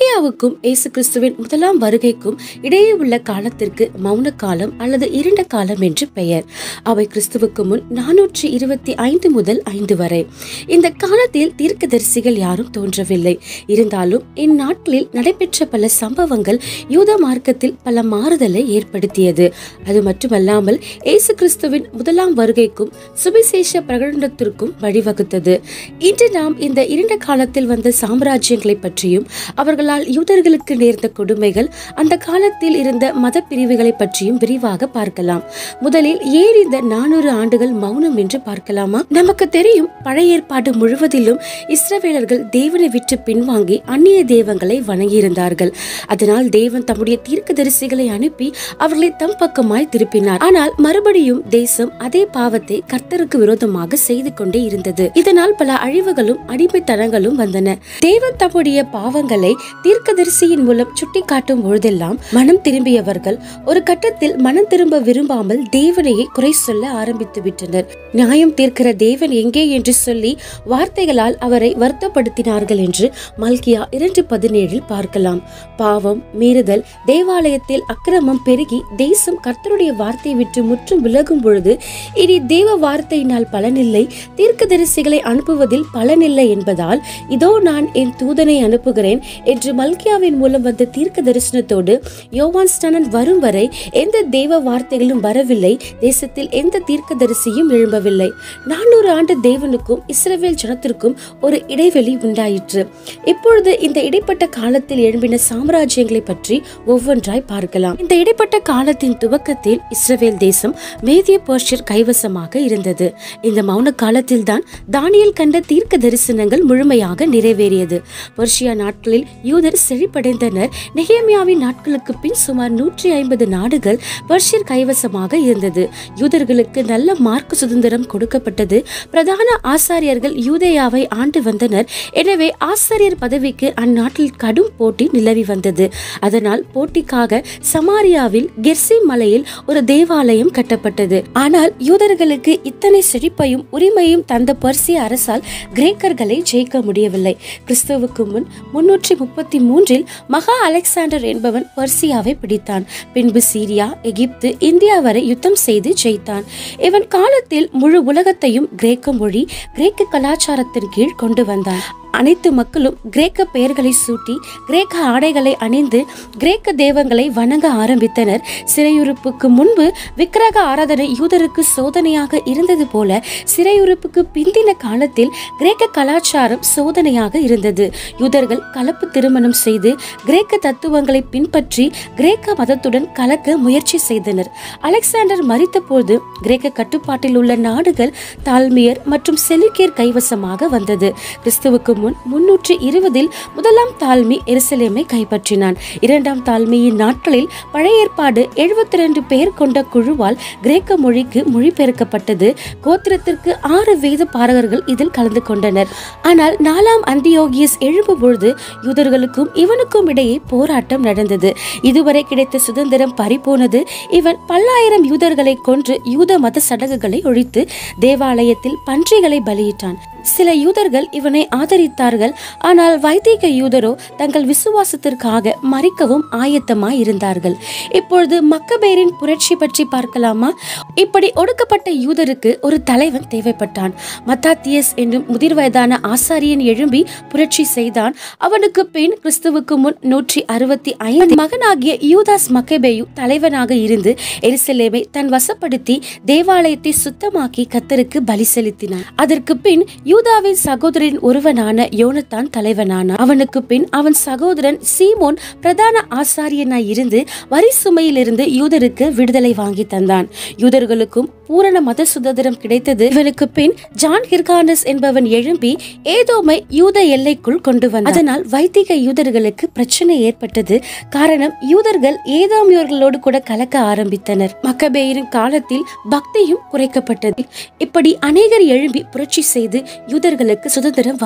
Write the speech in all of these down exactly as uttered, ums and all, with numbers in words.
மல்கியாவுக்கும் இயேசு கிறிஸ்துவின் முதலாம் வருகைக்கும் இடையே உள்ள காலத்திற்கு மௌன காலம் அல்லது இருண்ட காலம் என்று பெயர். அவை கிறிஸ்துவுக்கு முன் நானூற்றி இருபத்தி ஐந்து முதல் ஐந்து வரை. இந்த காலத்தில் தீர்க்கதரிசிகள் யாரும் தோன்றவில்லை. இருந்தாலும் இந்நாட்களில் நடைபெற்ற பல சம்பவங்கள் யூத மார்க்கத்தில் பல மாறுதலை ஏற்படுத்தியது. அது மட்டுமல்லாமல் இயேசு கிறிஸ்துவின் முதலாம் வருகைக்கும் சுவிசேஷ பிரகடனத்திற்கும் வழிவகுத்தது. இன்று நாம் இந்த இருண்ட காலத்தில் வந்த சாம்ராஜ்யங்களை பற்றியும் அவர்களால் யூதர்களுக்கு நேர்ந்த கொடுமைகள், அந்த காலத்தில் இருந்த மத பிரிவுகளை பற்றியும் விரிவாக பார்க்கலாம். முதலில் ஏன் இந்த நானூறு ஆண்டுகள் மௌனம் என்று பார்க்கலாமா? நமக்கு தெரியும், பழைய ஏற்பாடு முழுவதிலும் இஸ்ரவேலர்கள் தேவனை விட்டு பின்வாங்கி அந்நிய தெய்வங்களை வணங்கியிருந்தார்கள். அதனால் தேவன் தம்முடைய தீர்க்கதரிசிகளை அனுப்பி அவர்களை தம் பக்கமாய் திருப்பினார். ஆனால் மறுபடியும் தேசம் அதே பாவத்தை கர்த்தருக்கு விரோதமாக செய்து கொண்டே இருந்தது. இதனால் பல அழிவுகளும் அடிமைத்தனங்களும் வந்தன. தேவன் தம்முடைய பாவங்களை தீர்க்கதரிசியின் மூலம் சுட்டி காட்டும் பொழுதெல்லாம் மனம் திரும்பியவர்கள் ஒரு கட்டத்தில் மனம் திரும்ப விரும்பாமல் தேவனையே குறை சொல்ல ஆரம்பித்து விட்டனர். நியாயம் தீர்க்கிற தேவன் எங்கே என்று சொல்லி வார்த்தைகளால் அவரை வருத்தப்படுத்தினார்கள் என்று மல்கியா இரண்டு பதினேழில் பார்க்கலாம். பாவம், மீறுதல், தேவாலயத்தில் அக்கிரமம் பெருகி தேசம் கர்த்தருடைய வார்த்தை விட்டு முற்றும் விலகும் பொழுது இனி தேவ வார்த்தையினால் பலனில்லை, தீர்க்கதரிசிகளை அனுப்புவதில் பலனில்லை என்பதால் இதோ நான் என் தூதனை அனுப்புகிறேன் என்று மல்கியாவின் மூலம் வந்த தீர்க்க தரிசனத்தோடு யோவான் ஸ்நானன் வரும் வரை எந்த தேவ வார்த்தைகளும் வரவில்லை. தேசத்தில் எந்த தீர்க்கதரிசியும் எழும்பவில்லை. நானூறு ஆண்டு தேவனுக்கும் இஸ்ரவேல் ஜனத்திற்கும் ஒரு இடைவெளி உண்டாயிற்று. இப்பொழுது இந்த இடைப்பட்ட காலத்தில் எழும்பின சாம்ராஜ்யங்களை பற்றி ஒவ்வொன்றாய் பார்க்கலாம். இந்த இடைப்பட்ட காலத்தின் துவக்கத்தில் இஸ்ரவேல் தேசம் மேதிய பெர்ஷியர் கைவசமாக இருந்தது. இந்த மௌன காலத்தில் தான் தானியேல் கண்ட தீர்க்க தரிசனங்கள் முழுமையாக நிறைவேறியது. பெர்ஷியா நாட்களில் யூதர் செழிப்படைந்தனர். நெகேமியாவின் நாட்களுக்கு பின் சுமார் நூற்றி ஐம்பது நாடுகள் பெர்ஷியர் கைவசமாக இருந்தது. யூதர்களுக்கு நல்ல மார்க்க சுதந்திரம் கொடுக்கப்பட்டது. பிரதான ஆசாரியர்கள் யூதேயாவை ஆண்டு வந்தனர். எனவே ஆசாரியர் பதவிக்கு அந்நாட்டில் கடும் போட்டி நிலவி வந்தது. அதனால் போட்டிக்காக சமாரியாவில் கெர்சிம் மலையில் ஒரு தேவாலயம் கட்டப்பட்டது. ஆனால் யூதர்களுக்கு இத்தனை செழிப்பையும் உரிமையும் தந்த பெர்சிய அரசால் கிரேக்கர்களை ஜெயிக்க முடியவில்லை. கிறிஸ்துவுக்கு முன் முன்னூற்றி முப்பத்தி மூன்றில் மகா அலெக்சாண்டர் என்பவன் பெர்சியாவை பிடித்தான். பின்பு சீரியா, எகிப்து, இந்தியா வரை யுத்தம் செய்து ஜெயித்தான். இவன் காலத்தில் முழு உலகத்தையும் கிரேக்க மொழி, கிரேக்க கலாச்சாரத்தின் கீழ் கொண்டு வந்தான். அனைத்து மக்களும் கிரேக்க பெயர்களை சூட்டி கிரேக்க ஆடைகளை அணிந்து கிரேக்க தெய்வங்களை வணங்க ஆரம்பித்தனர். சிறையுறுப்புக்கு முன்பு விக்கிரக ஆராதனை யூதருக்கு சோதனையாக இருந்தது போல சிறையுறுப்புக்கு பிந்தின காலத்தில் கிரேக்க கலாச்சாரம் சோதனையாக இருந்தது. யூதர்கள் கலப்பு திருமணம் செய்து கிரேக்க தத்துவங்களை பின்பற்றி கிரேக்க மதத்துடன் கலக்க முயற்சி செய்தனர். அலெக்சாண்டர் மரித்த போது கிரேக்க கட்டுப்பாட்டில் உள்ள நாடுகள் தால்மியர் மற்றும் செலுக்கியர் கைவசமாக வந்தது. கிறிஸ்துவுக்கு முன் முன்னூற்றி இருபதில் முதலாம் தால்மி எருசலேமை கைப்பற்றினான். இரண்டாம் தால்மியின் நாட்களில் பழைய ஏற்பாடு எழுபத்தி இரண்டு பேர் கொண்ட குழுவால் கிரேக்க மொழிக்கு மொழிபெயர்க்கப்பட்டது. கோத்திரத்திற்கு ஆறு வேத பாரகர்கள் இதில் கலந்து கொண்டனர். ஆனால் நாலாம் அந்தியோகியஸ் எழும்பும் பொழுது யூதர்களுக்கும் இவனுக்கும் இடையே போராட்டம் நடந்தது. இதுவரை கிடைத்த சுதந்திரம் பறிபோனது. இவன் பல்லாயிரம் யூதர்களை கொன்று யூத மத சடங்குகளை ஒழித்து தேவாலயத்தில் பன்றிகளை பலியிட்டான். சில யூதர்கள் இவனை ஆதரித்தார்கள். ஆனால் வைதிக யூதரோ தங்கள் விசுவாசத்திற்காக மறிக்கவும் ஆயத்தமாய் இருந்தார்கள். இப்பொழுது மக்கபேரின் புரட்சி பற்றி பார்க்கலாமா? இப்படி ஒடுக்கப்பட்ட யூதருக்கு ஒரு தலைவன் தேவைப்பட்டான். மத்தாத்தியஸ் என்னும் முதிர் வயதான ஆசாரியன் எழும்பி புரட்சி செய்தான். அவனுக்கு பின் கிறிஸ்துவுக்கு முன் நூற்றி அறுபத்தி ஐந்து மகனாகிய யூதாஸ் மக்கபேயு தலைவனாக இருந்து எருசலேமை தன் வசப்படுத்தி தேவாலயத்தை சுத்தமாக்கி கர்த்தருக்கு பலி செலுத்தினான். அதற்கு பின் யூதாவின் சகோதரின் ஒருவனான யோனத்தான் தலைவனான. அவனுக்கு பின் அவன் சகோதரன் சீமோன் பிரதான ஆசாரியனாய் இருந்து வரி சுமையிலிருந்து யூதருக்கு விடுதலை வாங்கி தந்தான். யூதர்களுக்கும் பூரண மத சுதந்திரம் கிடைத்தது. இவனுக்கு பின் ஜான் ஹிர்கானஸ் என்பவன் எழும்பி ஏதோமை யூத எல்லைக்குள் கொண்டு வந்தான். அதனால் வைதிக யூதர்களுக்கு பிரச்சனை ஏற்பட்டது. காரணம், யூதர்கள் ஏதோமியர்களோடு கூட கலக்க ஆரம்பித்தனர். மக்கபேயரின் காலத்தில் பக்தியும் குறைக்கப்பட்டது. இப்படி அநேகர் எழும்பி புரட்சி செய்து யூதர்களுக்கு சுதந்திரம் வாங்கி தந்தனர்.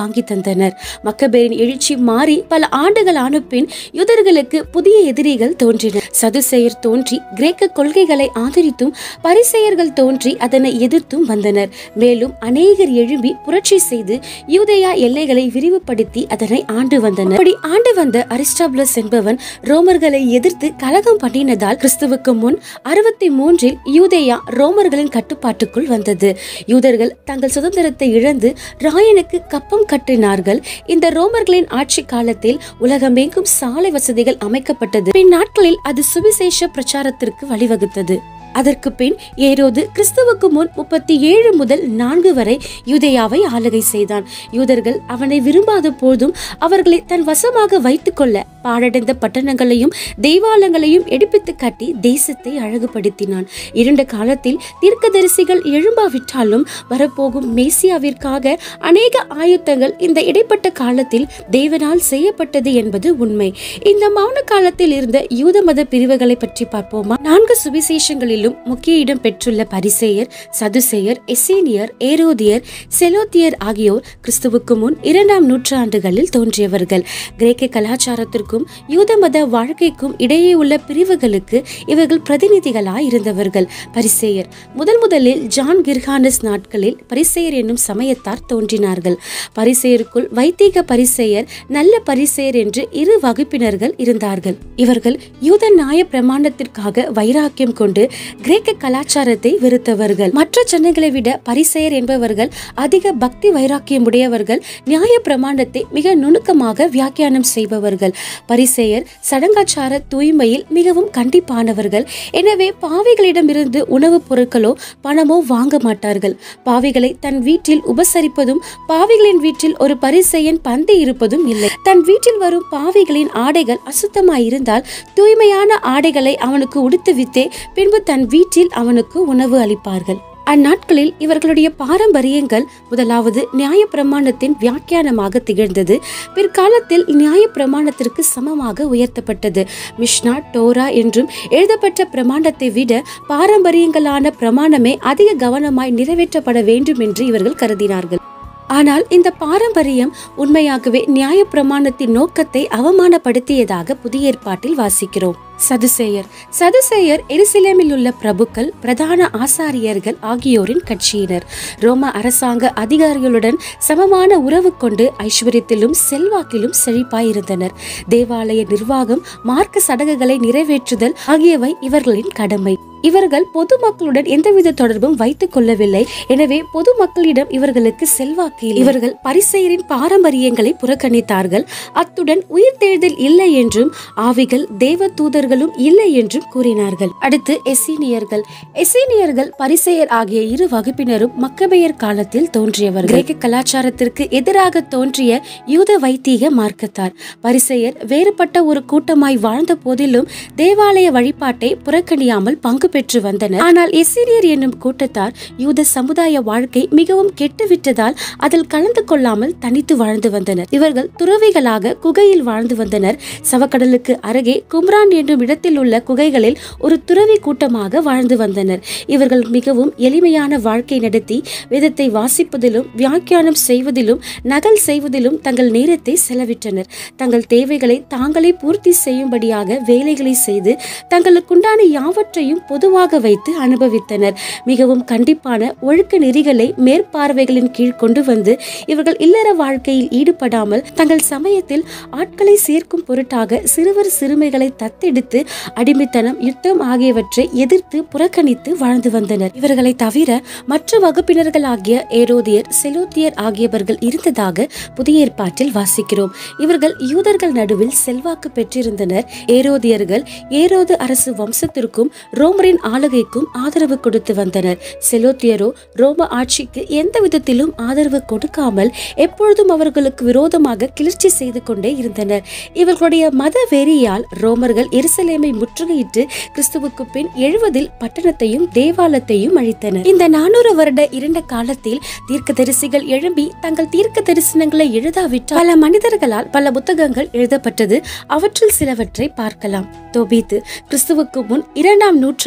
வந்தனர். மக்கபேயரின் எழுச்சி மாறி பல ஆண்டுகள் ஆன பின் யூதர்களுக்கு புதிய எதிரிகள் தோன்றினர். சதுசேயர் தோன்றி கிரேக்க கொள்கைகளை ஆதரித்தும் பரிசேயர்கள் தோன்றி அதனை எதிர்த்தும் வந்தனர். மேலும் அநேகர் எழும்பி புரட்சி செய்து யூதேயா எல்லைகளை விரிவுபடுத்தி அதனை ஆண்டு வந்தனர். அப்படி ஆண்டு வந்த அரிஸ்டாபுலஸ் என்பவன் ரோமர்களை எதிர்த்து கலகம் பண்ணினதால் கிறிஸ்துவுக்கு முன் அறுபத்தி மூன்றில் யூதேயா ரோமர்களின் கட்டுப்பாட்டுக்குள் வந்தது. யூதர்கள் தங்கள் சுதந்திரத்தை இழந்து ராயனுக்கு கப்பம் கட்டினார்கள். இந்த ரோமர்களின் ஆட்சி காலத்தில் உலகமெங்கும் சாலை வசதிகள் அமைக்கப்பட்டது. பின் நாட்களில் அது சுவிசேஷ பிரச்சாரத்திற்கு வழிவகுத்தது. அதற்கு பின் ஏரோது கிறிஸ்துவுக்கு முன் முப்பத்தி ஏழு முதல் நான்கு வரை யூதேயாவை ஆளுகை செய்தான். யூதர்கள் அவனை விரும்பாத போதும் அவர்களை தன் வசமாக வைத்துக் கொள்ள பாழடைந்த பட்டணங்களையும் தெய்வாலயங்களையும் எடுப்பித்து கட்டி தேசத்தை அழகுபடுத்தினான். இரண்டு காலத்தில் தீர்க்கதரிசிகள் எழும்பாவிட்டாலும் வரப்போகும் மேசியாவிற்காக அநேக ஆயுத்தங்கள் இந்த இடைப்பட்ட காலத்தில் தேவனால் செய்யப்பட்டது என்பது உண்மை. இந்த மௌன காலத்தில் இருந்த யூத மத பிரிவுகளை பற்றி பார்ப்போமா? நான்கு சுவிசேஷங்களிலும் முக்கிய இடம் பெற்றுள்ள பரிசேயர், சதுசேயர், எசேனியர், ஏரோதியர், செலோத்தியர் ஆகியோர் கிறிஸ்துவுக்கு முன் இரண்டாம் நூற்றாண்டுகளில் தோன்றியவர்கள். கிரேக்க கலாச்சாரத்திற்கும் யூத மத வாழ்க்கைக்கும் இடையே உள்ள பிரிவுகளுக்கு இவர்கள் பிரதிநிதிகளாய் இருந்தவர்கள். பரிசேயர் முதல் முதலில் ஜான் கிர்கானஸ் நாட்களில் பரிசேயர் என்னும் சமயத்தார் தோன்றினார்கள். பரிசேயருக்குள் வைத்தீக பரிசேயர், நல்ல பரிசேயர் என்று இரு வகுப்பினர்கள் இருந்தார்கள். இவர்கள் யூத நியாய பிரமாணத்திற்காக வைராக்கியம் கொண்டு கிரேக்க கலாச்சாரத்தை வெறுத்தவர்கள். மற்ற ஜனங்களை விட பரிசேயர் என்பவர்கள் அதிக பக்தி வைராக்கியம் உடையவர்கள். நியாய பிரமாணத்தை மிக நுணுக்கமாக வியாக்கியானம் செய்பவர்கள். பரிசேயர் சடங்காச்சார தூய்மையில் மிகவும் கண்டிப்பானவர்கள். எனவே பாவிகளிடமிருந்து உணவுப் பொருட்களோ பணமோ வாங்க மாட்டார்கள். பாவிகளை தன் வீட்டில் உபசரிப்பதும் பாவிகளின் வீட்டில் ஒரு பரிசேயன் பந்தி இருப்பதும் இல்லை. தன் வீட்டில் வரும் பாவிகளின் ஆடைகள் அசுத்தமாயிருந்தால் தூய்மையான ஆடைகளை அவனுக்கு உடுத்துவித்தே பின்பு தன் வீட்டில் அவனுக்கு உணவு அளிப்பார்கள். அந்நாட்களில் இவர்களுடைய பாரம்பரியங்கள் முதலாவது நியாய பிரமாணத்தின் வியாக்கியானமாக திகழ்ந்தது. பிற்காலத்தில் நியாய பிரமாணத்திற்கு சமமாக உயர்த்தப்பட்டது. மிஷ்னா, டோரா என்றும் எழுதப்பட்ட பிரமாணத்தை விட பாரம்பரியங்களான பிரமாணமே அதிக கவனமாய் நிறைவேற்றப்பட வேண்டும் என்று இவர்கள் கருதினார்கள். ஆனால் இந்த பாரம்பரியம் உண்மையாகவே நியாய பிரமாணத்தின் நோக்கத்தை அவமானப்படுத்தியதாக புதிய ஏற்பாட்டில் வாசிக்கிறோம். சதுசேயர் சதுசேயர் எருசலேமில் உள்ள பிரபுக்கள், பிரதான ஆசாரியர்கள் ஆகியோரின் கட்சியினர். ரோம அரசாங்க அதிகாரிகளுடன் சமமான உறவு கொண்டு ஐஸ்வர்யத்திலும் செல்வாக்கிலும் செழிப்பாயிருந்தனர். தேவாலய நிர்வாகம், மார்க்க சடங்குகளை நிறைவேற்றுதல் ஆகியவை இவர்களின் கடமை. இவர்கள் பொதுமக்களுடன் எந்தவித தொடர்பும் வைத்துக் கொள்ளவில்லை. எனவே பொதுமக்களிடம் இவர்களுக்கு செல்வாக்கு இல்லை. இவர்கள் பரிசேயரின் பாரம்பரியங்களை புறக்கணித்தார்கள். அத்துடன் உயிர்த்தெழுதல் இல்லை என்றும் ஆவிகள் தேவ தூதர்களும் இல்லை என்றும் கூறினார்கள். அடுத்து எசேனியர்கள். எசேனியர்கள் பரிசேயர் ஆகிய இரு வகுப்பினரும் மக்கபேயர் காலத்தில் தோன்றியவர்கள். கிரேக்க கலாச்சாரத்திற்கு எதிராக தோன்றிய யூத வைத்தீக மார்க்கத்தார். பரிசேயர் வேறுபட்ட ஒரு கூட்டமாய் வாழ்ந்த போதிலும் தேவாலய வழிபாட்டை புறக்கணியாமல் பங்கு பெற்று வந்தனர். ஆனால் எசேனியர் என்னும் கூட்டத்தார் யூத சமுதாய வாழ்க்கை மிகவும் கெட்டுவிட்டதால் அதில் கலந்து கொள்ளாமல் தனித்து வாழ்ந்து வந்தனர். இவர்கள் துறவிகளாக குகையில் வாழ்ந்து வந்தனர். சவக்கடலுக்கு அருகே கும்ரான் என்னும் இடத்தில் உள்ள குகைகளில் ஒரு துறவி கூட்டமாக வாழ்ந்து வந்தனர். இவர்கள் மிகவும் எளிமையான வாழ்க்கை நடத்தி வேதத்தை வாசிப்பதிலும் வியாக்கியானம் செய்வதிலும் நகல் செய்வதிலும் தங்கள் நேரத்தை செலவிட்டனர். தங்கள் தேவைகளை தாங்களே பூர்த்தி செய்யும்படியாக வேலைகளை செய்து தங்களுக்குண்டான யாவற்றையும் பொதுவாக வைத்து அனுபவித்தனர். மிகவும் கண்டிப்பான ஒழுக்க நெறிகளை மேற்பார்வைகளின் கீழ் கொண்டு வந்து இவர்கள் இல்லற வாழ்க்கையில் ஈடுபடாமல் தங்கள் சமயத்தில் ஆட்களை சேர்க்கும் பொருட்டாக சிறுவர் சிறுமைகளை தத்தெடுத்து அடிமைத்தனம், யுத்தம் ஆகியவற்றை எதிர்த்து புறக்கணித்து வாழ்ந்து வந்தனர். இவர்களை தவிர மற்ற வகுப்பினர்கள் ஆகிய ஏரோதியர், செலோத்தியர் ஆகியவர்கள் இருந்ததாக புதிய ஏற்பாட்டில் வாசிக்கிறோம். இவர்கள் யூதர்கள் நடுவில் செல்வாக்கு பெற்றிருந்தனர். ஏரோதியர்கள் ஏரோது அரசு வம்சத்திற்கும் ரோமரின் ஆளுகைக்கும் ஆதரவு கொடுத்து வந்தனர். செலோத்தியரோ ரோம ஆட்சிக்கு எந்த விதத்திலும் ஆதரவு கொடுக்காமல் எப்பொழுதும் அவர்களுக்கு விரோதமாக கிளர்ச்சி செய்து கொண்டே இருந்தனர். இவர்களுடைய மத வெறியால் ரோமர்கள் எருசலேமை முற்றுகையிட்டு கிறிஸ்துவுக்கு பின் எழுவதில் பட்டணத்தையும் தேவாலயத்தையும் அழித்தனர். இந்த நானூறு வருட இரண்ட காலத்தில் தீர்க்கதரிசிகள் எழும்பி தங்கள் தீர்க்க தரிசனங்களை எழுதாவிட்டால் பல மனிதர்களால் பல புத்தகங்கள் எழுதப்பட்டது. அவற்றில் சிலவற்றை பார்க்கலாம். தோபீத்து கிறிஸ்துவுக்கு முன் இரண்டாம் நூற்றாண்டு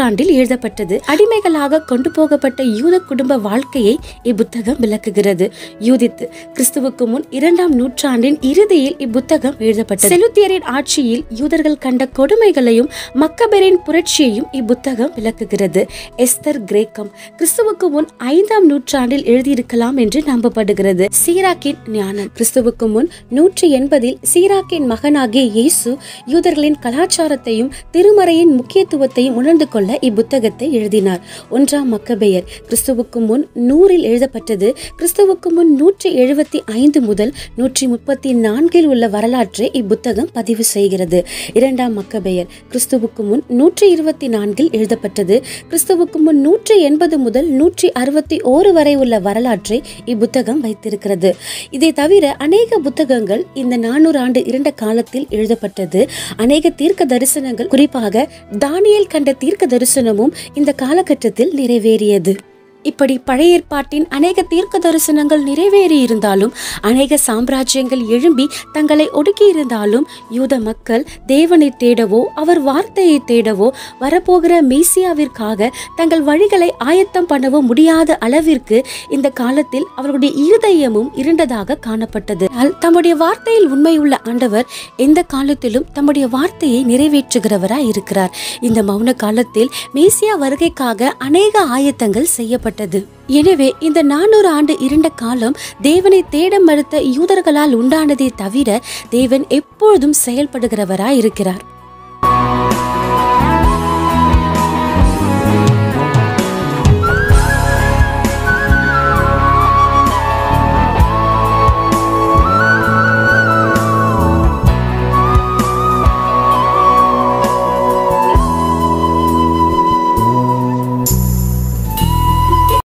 நூற்றாண்டில் எழுதப்பட்டது. அடிமைகளாக கொண்டு போகப்பட்ட யூத குடும்ப வாழ்க்கையை இப்புத்தகம் விளக்குகிறது. யூதித்து கிறிஸ்துவுக்கு முன் இரண்டாம் நூற்றாண்டின் இறுதியில் இப்புத்தகம் எழுதப்பட்டது. செலுத்தியரின் ஆட்சியில் யூதர்கள் கண்ட கொடுமைகளையும் மக்கபெரின் புரட்சியையும் இப்புத்தகம் விளக்குகிறது. எஸ்தர் கிரேக்கம் கிறிஸ்துவுக்கு முன் ஐந்தாம் நூற்றாண்டில் எழுதியிருக்கலாம் என்று நம்பப்படுகிறது. சீராக்கின் ஞானம் கிறிஸ்துவுக்கு முன் நூற்றி எண்பதில் சீராக்கின் மகனாகிய இயேசு யூதர்களின் கலாச்சாரத்தையும் திருமறையின் முக்கியத்துவத்தையும் உணர்ந்து கொள்ள இப்புத்தகத்தை எழுதினார். ஒன்றாம் மக்கபேயர் கிறிஸ்துவுக்கு முன் நூறில் எழுதப்பட்டது. கிறிஸ்துவுக்கு முன் நூற்றி எழுபத்தி ஐந்து முதல் நூற்றி முப்பத்தி நான்கில் உள்ள வரலாற்றை இப்புத்தகம் பதிவு செய்கிறது. இரண்டாம் மக்கபேயர் கிறிஸ்துவுக்கு முன் நூற்றி இருபத்தி நான்கில் எழுதப்பட்டது. கிறிஸ்துவுக்கு முன் நூற்றி எண்பது முதல் நூற்றி அறுபத்தி ஓரு வரை உள்ள வரலாற்றை இப்புத்தகம் வைத்திருக்கிறது. இதை தவிர அநேக புத்தகங்கள் இந்த நானூறு ஆண்டு இரண்ட காலத்தில் எழுதப்பட்டது. அநேக தீர்க்க தரிசனங்கள், குறிப்பாக தானியேல் கண்ட தீர்க்க தரிசனமும் இந்த காலகட்டத்தில் நிறைவேறியது. இப்படி பழைய ஏற்பாட்டின் அநேக தீர்க்க தரிசனங்கள் நிறைவேறி இருந்தாலும், அநேக சாம்ராஜ்யங்கள் எழும்பி தங்களை ஒடுக்கி இருந்தாலும், யூத மக்கள் தேவனை தேடவோ அவர் வார்த்தையை தேடவோ வரப்போகிற மேசியாவிற்காக தங்கள் வழிகளை ஆயத்தம் பண்ணவோ முடியாத அளவிற்கு இந்த காலத்தில் அவர்களுடைய இருதயமும் இருண்டதாக காணப்பட்டது. தம்முடைய வார்த்தையில் உண்மையுள்ள ஆண்டவர் எந்த காலத்திலும் தம்முடைய வார்த்தையை நிறைவேற்றுகிறவராய் இருக்கிறார். இந்த மௌன காலத்தில் மேசியா வருகைக்காக அநேக ஆயத்தங்கள் செய்யப்பட்டது. எனவே இந்த நானூறு ஆண்டு இருண்ட காலம் தேவனை தேட மறுத்த யூதர்களால் உண்டானதே தவிர தேவன் எப்பொழுதும் செயல்படுகிறவராய் இருக்கிறார்.